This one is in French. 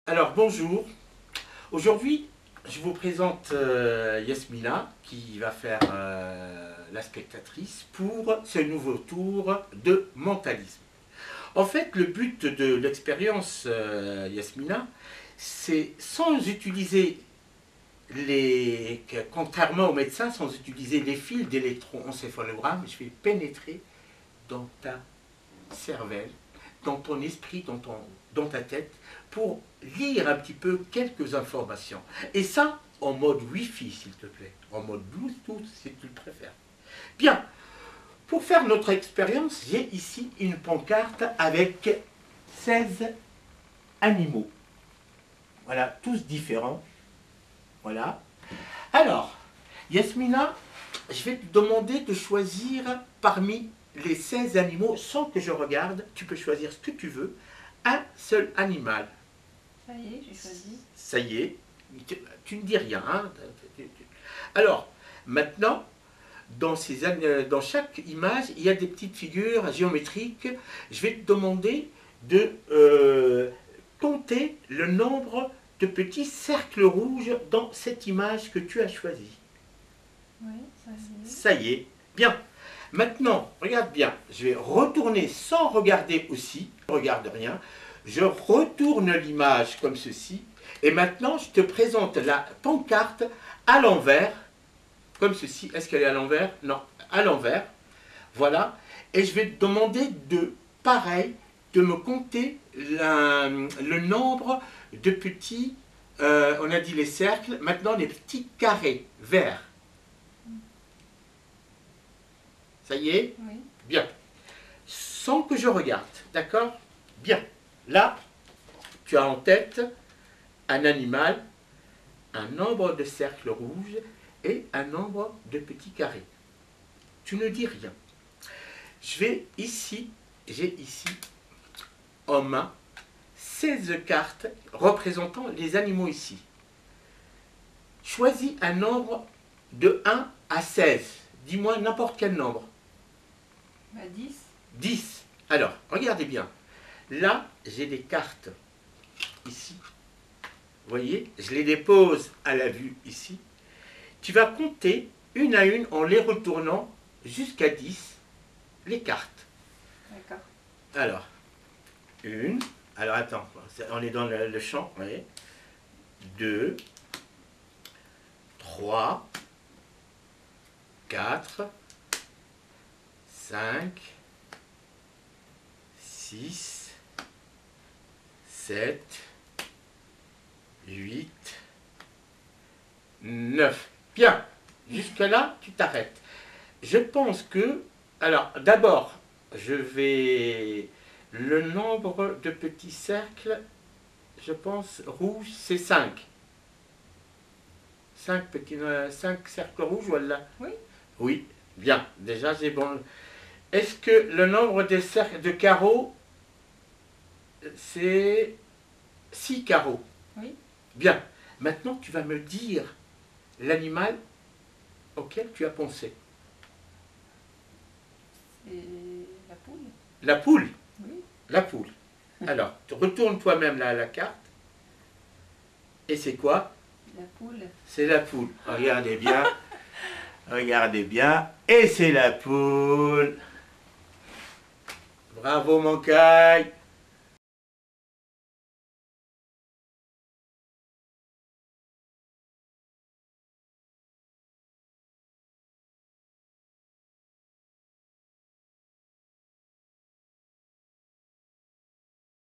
Alors bonjour, aujourd'hui je vous présente Yasmina qui va faire la spectatrice pour ce nouveau tour de mentalisme. En fait le but de l'expérience Yasmina, c'est sans utiliser contrairement aux médecins, sans utiliser les fils d'électroencéphalogramme, je vais pénétrer dans ta cervelle, dans ton esprit, dans ta tête, pour lire un petit peu quelques informations. Et ça, en mode Wi-Fi, s'il te plaît. En mode Bluetooth, si tu le préfères. Bien. Pour faire notre expérience, j'ai ici une pancarte avec 16 animaux. Voilà, tous différents. Voilà. Alors, Yasmina, je vais te demander de choisir parmi les 16 animaux, sans que je regarde, tu peux choisir ce que tu veux, un seul animal. Ça y est, j'ai choisi. Ça y est, tu ne dis rien. Hein. Alors, maintenant, dans chaque image, il y a des petites figures géométriques. Je vais te demander de compter le nombre de petits cercles rouges dans cette image que tu as choisie. Oui, ça y est. Ça y est, bien. Maintenant, regarde bien, je vais retourner sans regarder aussi, je ne regarde rien, je retourne l'image comme ceci, et maintenant je te présente la pancarte à l'envers, comme ceci. Est-ce qu'elle est à l'envers? Non, à l'envers, voilà, et je vais te demander pareil, de me compter le nombre de petits, on a dit les cercles, maintenant les petits carrés verts. Ça y est? Oui. Bien. Sans que je regarde, d'accord? Bien. Là, tu as en tête un animal, un nombre de cercles rouges et un nombre de petits carrés. Tu ne dis rien. J'ai ici en main 16 cartes représentant les animaux ici. Choisis un nombre de 1 à 16. Dis-moi n'importe quel nombre. 10. 10. Alors, regardez bien. Là, j'ai des cartes ici. Vous voyez, je les dépose à la vue ici. Tu vas compter une à une en les retournant jusqu'à 10 les cartes. D'accord. Alors, une. Alors, attends, on est dans le champ. Vous voyez. 2, 3, 4, 5, 6, 7, 8, 9. Bien, jusque-là, tu t'arrêtes. Je pense que, alors d'abord, le nombre de petits cercles, je pense, rouges, c'est 5. 5 cercles rouges, voilà. Oui. Oui, bien, déjà j'ai bon. Est-ce que le nombre des cercles de carreaux, c'est 6 carreaux? Oui. Bien. Maintenant, tu vas me dire l'animal auquel tu as pensé. C'est la poule. La poule? Oui. La poule. Alors, retourne toi-même là à la carte. Et c'est quoi? La poule. C'est la poule. Regardez bien. Regardez bien. Et c'est la poule. Bravo, mon caille.